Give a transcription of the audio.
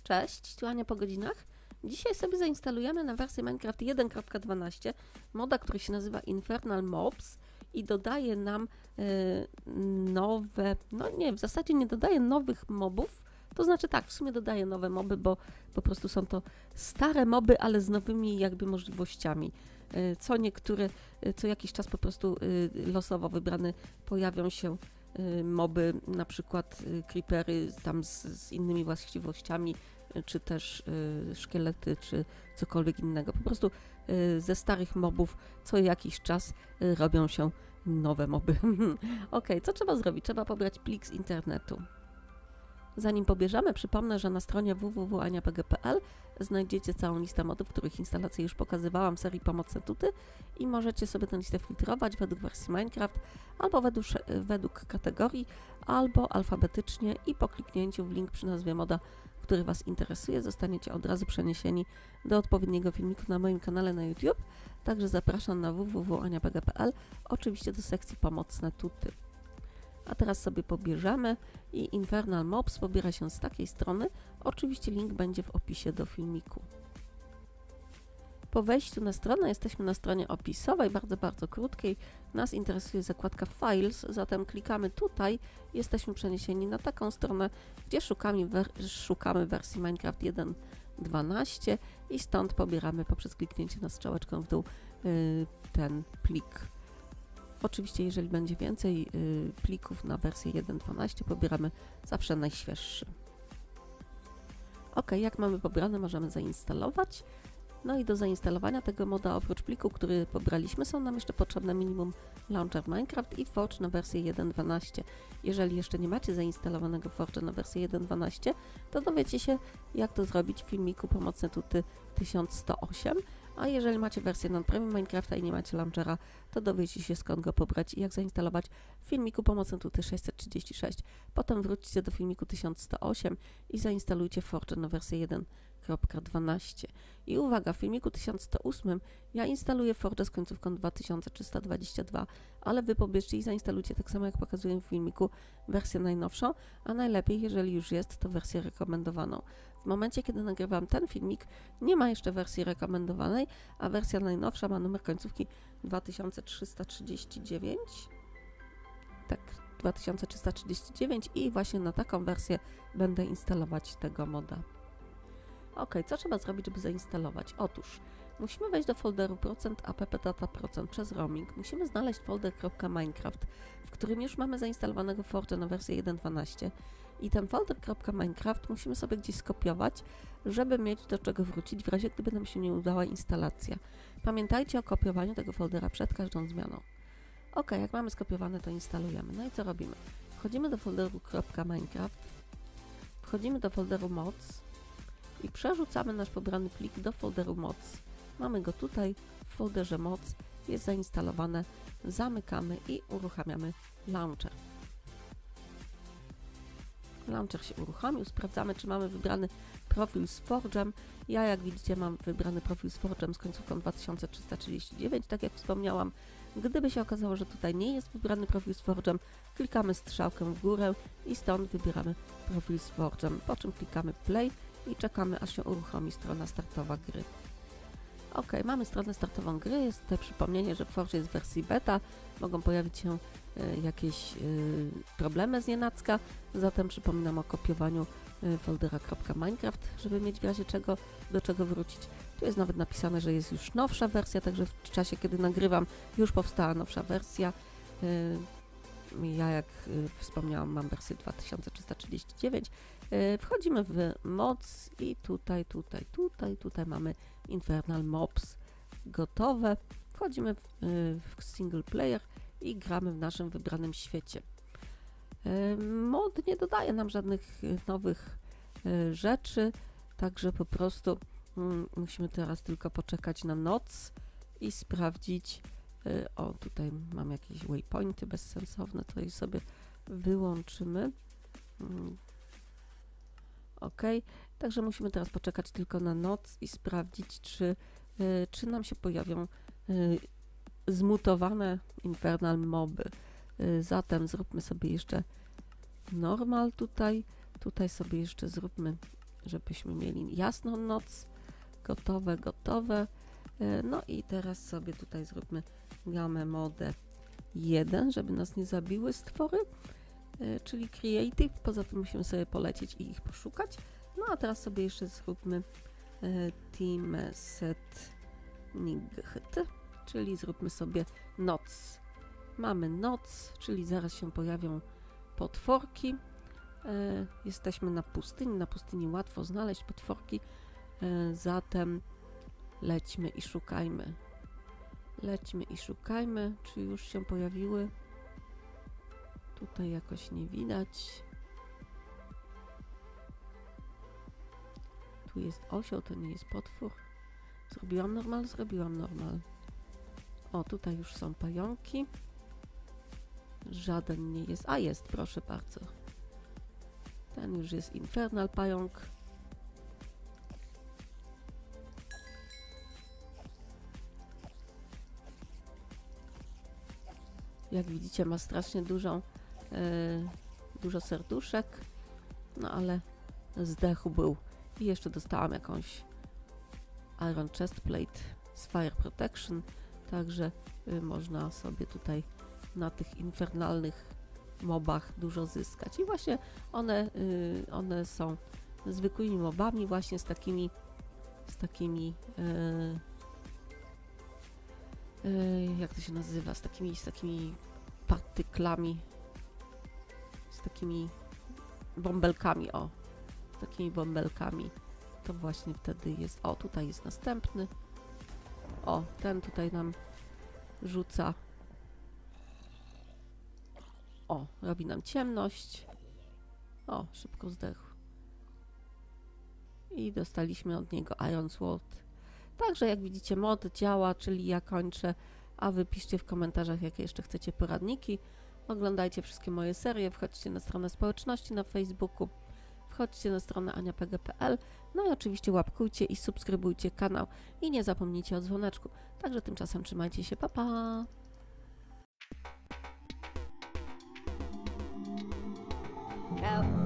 Cześć, tu Ania po godzinach. Dzisiaj sobie zainstalujemy na wersję Minecraft 1.12 moda, który się nazywa Infernal Mobs i dodaje nam nowe, no nie, w zasadzie nie dodaje nowych mobów, to znaczy tak, w sumie dodaje nowe moby, bo po prostu są to stare moby, ale z nowymi jakby możliwościami. Co jakiś czas po prostu losowo wybrane pojawią się moby, na przykład creepery tam z innymi właściwościami, czy też szkielety, czy cokolwiek innego. Po prostu ze starych mobów co jakiś czas robią się nowe moby. Ok, co trzeba zrobić? Trzeba pobrać plik z internetu. Zanim pobierzemy, przypomnę, że na stronie www.aniapg.pl znajdziecie całą listę modów, których instalację już pokazywałam w serii Pomocne Tuty i możecie sobie tę listę filtrować według wersji Minecraft, albo według kategorii, albo alfabetycznie i po kliknięciu w link przy nazwie moda, który Was interesuje, zostaniecie od razu przeniesieni do odpowiedniego filmiku na moim kanale na YouTube. Także zapraszam na www.aniapg.pl, oczywiście do sekcji Pomocne Tuty. A teraz sobie pobierzemy i Infernal Mobs pobiera się z takiej strony. Oczywiście link będzie w opisie do filmiku. Po wejściu na stronę jesteśmy na stronie opisowej, bardzo krótkiej. Nas interesuje zakładka Files, zatem klikamy tutaj. Jesteśmy przeniesieni na taką stronę, gdzie szukamy wersji Minecraft 1.12 i stąd pobieramy poprzez kliknięcie na strzałeczkę w dół ten plik. Oczywiście, jeżeli będzie więcej plików na wersję 1.12, pobieramy zawsze najświeższy. Ok, jak mamy pobrane, możemy zainstalować. No i do zainstalowania tego moda, oprócz pliku, który pobraliśmy, są nam jeszcze potrzebne minimum Launcher Minecraft i Forge na wersję 1.12. Jeżeli jeszcze nie macie zainstalowanego Forge'a na wersję 1.12, to dowiecie się, jak to zrobić w filmiku Pomocne Tuty 1108. A jeżeli macie wersję non-premium Minecrafta i nie macie launchera, to dowiecie się, skąd go pobrać i jak zainstalować w filmiku Pomocne Tuty 636. Potem wróćcie do filmiku 1108 i zainstalujcie Forge'a na wersję 1.12. I uwaga, w filmiku 1108 ja instaluję Forge'a z końcówką 2322, ale Wy pobierzcie i zainstalujcie tak samo, jak pokazuję w filmiku, wersję najnowszą, a najlepiej, jeżeli już jest, to wersję rekomendowaną. W momencie, kiedy nagrywam ten filmik, nie ma jeszcze wersji rekomendowanej, a wersja najnowsza ma numer końcówki 2339. Tak, 2339 i właśnie na taką wersję będę instalować tego moda. Ok, co trzeba zrobić, żeby zainstalować? Otóż musimy wejść do folderu %app-data przez roaming. Musimy znaleźć folder .minecraft, w którym już mamy zainstalowanego Forge'a na wersję 1.12 i ten folder .minecraft musimy sobie gdzieś skopiować, żeby mieć do czego wrócić w razie, gdyby nam się nie udała instalacja. Pamiętajcie o kopiowaniu tego foldera przed każdą zmianą. Ok, jak mamy skopiowane, to instalujemy. No i co robimy? Wchodzimy do folderu .minecraft, wchodzimy do folderu mods i przerzucamy nasz pobrany plik do folderu mods. Mamy go tutaj w folderze mods, jest zainstalowane, zamykamy i uruchamiamy launcher. Launcher się uruchomił, sprawdzamy, czy mamy wybrany profil z Forge'em. Ja, jak widzicie, mam wybrany profil z Forge'em z końcówką 2339, tak jak wspomniałam. Gdyby się okazało, że tutaj nie jest wybrany profil z Forge'em, klikamy strzałkę w górę i stąd wybieramy profil z Forge'em, po czym klikamy play i czekamy, aż się uruchomi strona startowa gry. Ok, mamy stronę startową gry, jest tutaj przypomnienie, że Forge jest w wersji beta, mogą pojawić się jakieś problemy znienacka, zatem przypominam o kopiowaniu foldera .minecraft, żeby mieć w razie czego do czego wrócić. Tu jest nawet napisane, że jest już nowsza wersja, także w czasie, kiedy nagrywam, już powstała nowsza wersja. Ja, jak wspomniałam, mam wersję 2339. Wchodzimy w mods i tutaj mamy Infernal Mobs gotowe. Wchodzimy w single player i gramy w naszym wybranym świecie. Mod nie dodaje nam żadnych nowych rzeczy, także po prostu musimy teraz tylko poczekać na noc i sprawdzić. O, tutaj mam jakieś waypointy bezsensowne, to je sobie wyłączymy. Ok, także musimy teraz poczekać tylko na noc i sprawdzić, czy nam się pojawią zmutowane Infernal moby. Zatem zróbmy sobie jeszcze normal tutaj sobie jeszcze zróbmy żebyśmy mieli jasną noc. Gotowe, gotowe. No i teraz sobie tutaj zróbmy gamę modę 1, żeby nas nie zabiły stwory, czyli creative. Poza tym musimy sobie polecieć i ich poszukać. No a teraz sobie jeszcze zróbmy team set night, czyli zróbmy sobie noc. Mamy noc, czyli zaraz się pojawią potworki. Jesteśmy na pustyni. Na pustyni łatwo znaleźć potworki, zatem lećmy i szukajmy. Lećmy i szukajmy, czy już się pojawiły. Tutaj jakoś nie widać. Tu jest osioł, to nie jest potwór. Zrobiłam normal? Zrobiłam normal. O, tutaj już są pająki. Żaden nie jest. A jest, proszę bardzo. Ten już jest infernal pająk. Jak widzicie, ma strasznie dużo serduszek. No ale zdechł był. I jeszcze dostałam jakąś Iron Chestplate z Fire Protection. Także można sobie tutaj na tych infernalnych mobach dużo zyskać. I właśnie one są zwykłymi mobami, właśnie z takimi jak to się nazywa, z takimi partyklami, z takimi bąbelkami, o, z takimi bąbelkami. To właśnie wtedy jest, o, tutaj jest następny. O, ten tutaj nam rzuca. O, robi nam ciemność. O, szybko zdechł. I dostaliśmy od niego Iron Sword. Także jak widzicie, mod działa, czyli ja kończę, a wy piszcie w komentarzach, jakie jeszcze chcecie poradniki. Oglądajcie wszystkie moje serie, wchodźcie na stronę społeczności na Facebooku, wchodźcie na stronę aniapege.pl, no i oczywiście łapkujcie i subskrybujcie kanał i nie zapomnijcie o dzwoneczku. Także tymczasem trzymajcie się, pa pa! Go.